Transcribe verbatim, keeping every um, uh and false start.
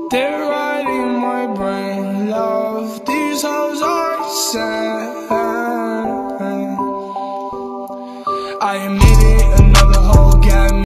They're riding my brain, love. These hoes are sad. I am needing another hoe, got me